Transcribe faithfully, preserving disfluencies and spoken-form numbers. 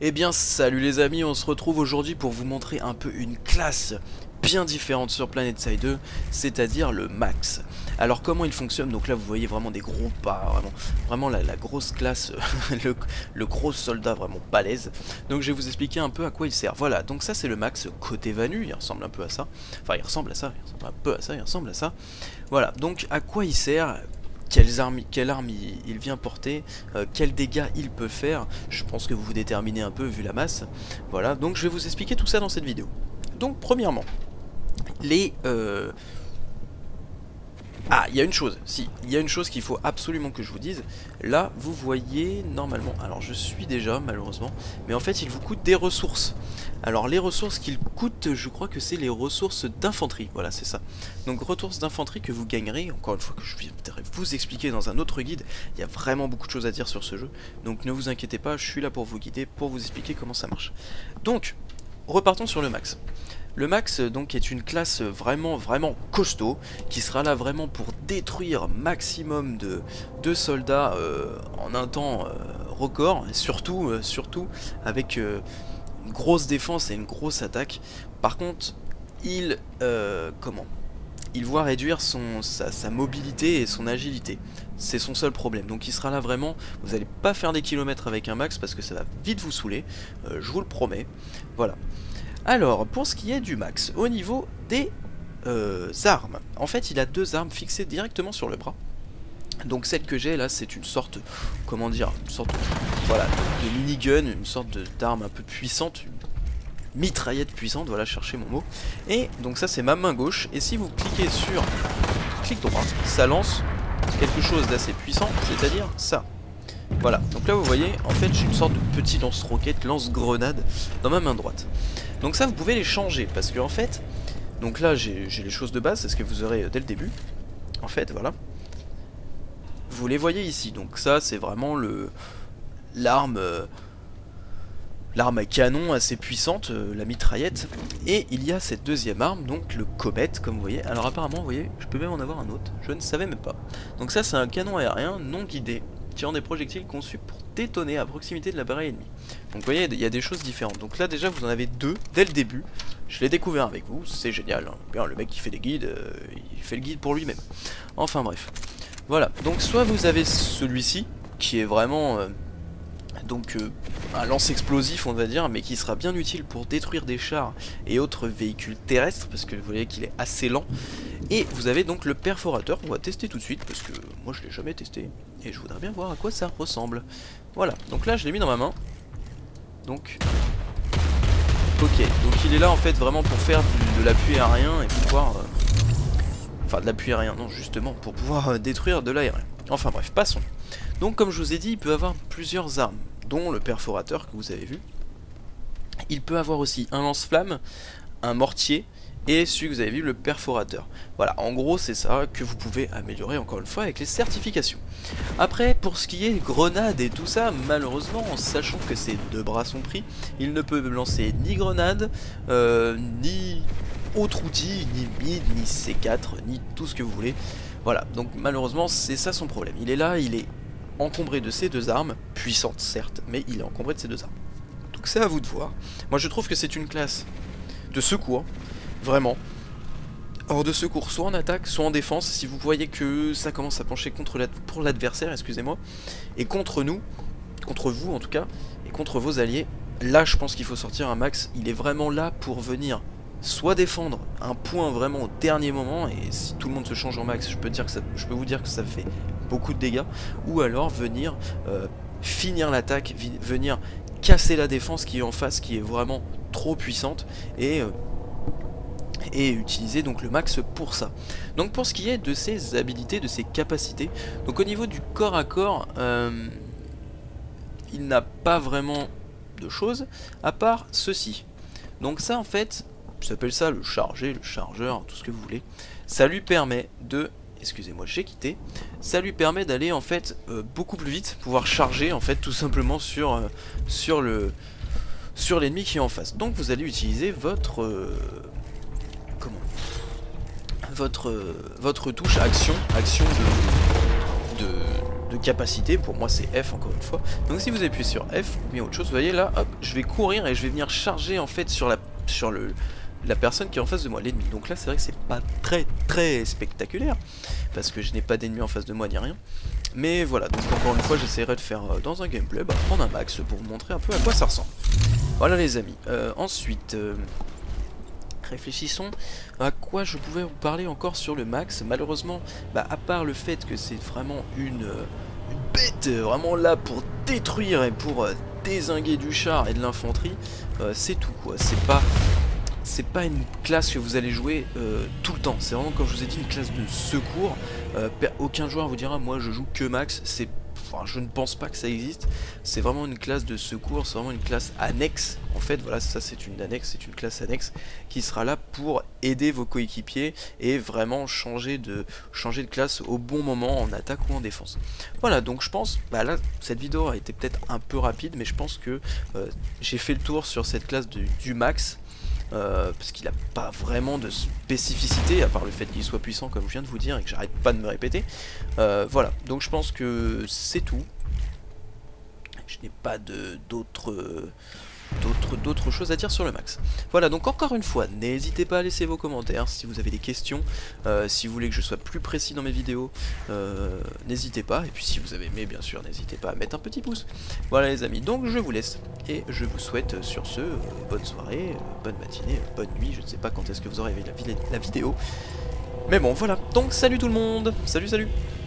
Eh bien salut les amis, on se retrouve aujourd'hui pour vous montrer un peu une classe bien différente sur PlanetSide deux, c'est-à-dire le max. Alors comment il fonctionne? Donc là vous voyez vraiment des gros pas, vraiment, vraiment la, la grosse classe, le, le gros soldat vraiment balèze. Donc je vais vous expliquer un peu à quoi il sert. Voilà, donc ça c'est le max côté Vanu, il ressemble un peu à ça. Enfin il ressemble à ça, il ressemble un peu à ça, il ressemble à ça. Voilà, donc à quoi il sert? Quelles armes, quelle arme il, il vient porter, euh, quels dégâts il peut faire. Je pense que vous vous déterminez un peu vu la masse. Voilà, donc je vais vous expliquer tout ça dans cette vidéo. Donc premièrement, les... Euh... Ah, il y a une chose, si, il y a une chose qu'il faut absolument que je vous dise. Là, vous voyez, normalement, alors je suis déjà, malheureusement, mais en fait, il vous coûte des ressources. Alors, les ressources qu'il coûte, je crois que c'est les ressources d'infanterie, voilà, c'est ça. Donc, ressources d'infanterie que vous gagnerez, encore une fois, que je viendrai vous expliquer dans un autre guide. Il y a vraiment beaucoup de choses à dire sur ce jeu, donc ne vous inquiétez pas, je suis là pour vous guider, pour vous expliquer comment ça marche. Donc, repartons sur le max. Le max donc est une classe vraiment vraiment costaud qui sera là vraiment pour détruire maximum de, de soldats euh, en un temps euh, record et surtout, euh, surtout avec euh, une grosse défense et une grosse attaque. Par contre il euh, comment il voit réduire son, sa, sa mobilité et son agilité. C'est son seul problème. Donc il sera là vraiment, vous n'allez pas faire des kilomètres avec un max parce que ça va vite vous saouler, euh, je vous le promets. Voilà. Alors, pour ce qui est du max, au niveau des euh, armes, en fait il a deux armes fixées directement sur le bras. Donc celle que j'ai là, c'est une sorte, comment dire, une sorte voilà, de minigun, une sorte d'arme un peu puissante, une mitraillette puissante, voilà, cherchez mon mot. Et donc ça c'est ma main gauche, et si vous cliquez sur clic droit, ça lance quelque chose d'assez puissant, c'est-à-dire ça. Voilà, donc là vous voyez, en fait j'ai une sorte de petit lance-roquette, lance-grenade dans ma main droite. Donc ça vous pouvez les changer, parce que en fait, donc là j'ai les choses de base, c'est ce que vous aurez dès le début. En fait, voilà. Vous les voyez ici, donc ça c'est vraiment le l'arme euh, l'arme à canon assez puissante, euh, la mitraillette. Et il y a cette deuxième arme, donc le comète, comme vous voyez. Alors apparemment, vous voyez, je peux même en avoir un autre, je ne savais même pas. Donc ça c'est un canon aérien non guidé, tirant des projectiles conçus pour détonner à proximité de l'appareil ennemi. Donc vous voyez, il y a des choses différentes. Donc là déjà vous en avez deux dès le début. Je l'ai découvert avec vous, c'est génial. Hein. Bien, le mec qui fait des guides, euh, il fait le guide pour lui-même. Enfin bref. Voilà, donc soit vous avez celui-ci, qui est vraiment euh, donc euh, un lance explosif on va dire, mais qui sera bien utile pour détruire des chars et autres véhicules terrestres, parce que vous voyez qu'il est assez lent. Et vous avez donc le perforateur qu'on va tester tout de suite, parce que moi je l'ai jamais testé, et je voudrais bien voir à quoi ça ressemble. Voilà, donc là je l'ai mis dans ma main. Donc, ok, donc il est là en fait vraiment pour faire du, de l'appui aérien et pouvoir... Euh, enfin de l'appui aérien, non justement, pour pouvoir euh, détruire de l'aérien. Enfin bref, passons. Donc comme je vous ai dit, il peut avoir plusieurs armes, dont le perforateur que vous avez vu. Il peut avoir aussi un lance-flamme, un mortier, et celui que vous avez vu, le perforateur. Voilà, en gros c'est ça que vous pouvez améliorer encore une fois avec les certifications. Après, pour ce qui est grenades et tout ça, malheureusement, en sachant que ces deux bras sont pris, il ne peut lancer ni grenade, euh, ni autre outil, ni mid, ni C quatre, ni tout ce que vous voulez. Voilà, donc malheureusement c'est ça son problème. Il est là, il est encombré de ces deux armes, puissantes certes, mais il est encombré de ces deux armes. Donc c'est à vous de voir. Moi je trouve que c'est une classe de secours, vraiment. Hors de secours, soit en attaque, soit en défense, si vous voyez que ça commence à pencher contre la, pour l'adversaire, excusez-moi, et contre nous, contre vous en tout cas, et contre vos alliés, là je pense qu'il faut sortir un max. Il est vraiment là pour venir soit défendre un point vraiment au dernier moment, et si tout le monde se change en max, je peux, dire que ça, je peux vous dire que ça fait beaucoup de dégâts, ou alors venir euh, finir l'attaque, venir casser la défense qui est en face, qui est vraiment trop puissante, et... Euh, et utiliser donc le max pour ça. Donc pour ce qui est de ses habilités, de ses capacités, donc au niveau du corps à corps, euh, il n'a pas vraiment de choses à part ceci. Donc ça en fait, s'appelle ça le chargé, le chargeur, tout ce que vous voulez. Ça lui permet de, excusez-moi j'ai quitté, ça lui permet d'aller en fait euh, beaucoup plus vite, pouvoir charger en fait tout simplement sur, euh, sur le sur l'ennemi qui est en face. Donc vous allez utiliser votre... Euh, comment votre, euh, votre touche action, action de, de, de capacité. Pour moi c'est F encore une fois. Donc si vous appuyez sur F ou bien autre chose, vous voyez là, hop, je vais courir et je vais venir charger en fait sur la sur le la personne qui est en face de moi, l'ennemi. Donc là c'est vrai que c'est pas très très spectaculaire parce que je n'ai pas d'ennemi en face de moi ni rien. Mais voilà, donc encore une fois j'essaierai de faire euh, dans un gameplay, bah, prendre un max pour vous montrer un peu à quoi ça ressemble. Voilà les amis. Euh, ensuite, euh, réfléchissons à quoi je pouvais vous parler encore sur le max. Malheureusement, bah, à part le fait que c'est vraiment une, euh, une bête euh, vraiment là pour détruire et pour euh, dézinguer du char et de l'infanterie, euh, c'est tout quoi. C'est pas... C'est pas une classe que vous allez jouer euh, tout le temps, c'est vraiment comme je vous ai dit une classe de secours. euh, Aucun joueur vous dira moi je joue que max, c'est... Enfin, je ne pense pas que ça existe. C'est vraiment une classe de secours, c'est vraiment une classe annexe. En fait voilà, ça c'est une annexe, c'est une classe annexe qui sera là pour aider vos coéquipiers et vraiment changer de, changer de classe au bon moment en attaque ou en défense. Voilà, donc je pense, bah là cette vidéo a été peut-être un peu rapide, mais je pense que euh, j'ai fait le tour sur cette classe de, du max. Euh, parce qu'il n'a pas vraiment de spécificité à part le fait qu'il soit puissant comme je viens de vous dire et que j'arrête pas de me répéter. Euh, voilà, donc je pense que c'est tout. Je n'ai pas de d'autres d'autres d'autres choses à dire sur le max. Voilà, donc encore une fois, n'hésitez pas à laisser vos commentaires si vous avez des questions, euh, si vous voulez que je sois plus précis dans mes vidéos, euh, n'hésitez pas, et puis si vous avez aimé bien sûr, n'hésitez pas à mettre un petit pouce. Voilà les amis, donc je vous laisse, et je vous souhaite sur ce, euh, bonne soirée, euh, bonne matinée, euh, bonne nuit, je ne sais pas quand est-ce que vous aurez aimé la, la vidéo, mais bon voilà, donc salut tout le monde, salut salut.